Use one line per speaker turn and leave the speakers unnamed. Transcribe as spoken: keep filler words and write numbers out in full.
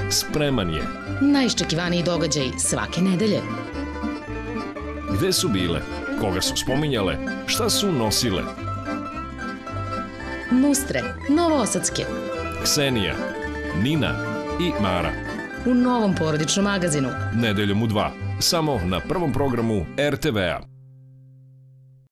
spreman je.
Najiščekivaniji događaj svake nedelje.
Gde su bile? Koga su spominjale? Šta su nosile?
Nustre, novosadske.
Ksenija, Nina i Mara.
U novom porodičnom magazinu.
Nedeljom u dva. Samo na prvom programu er te vea.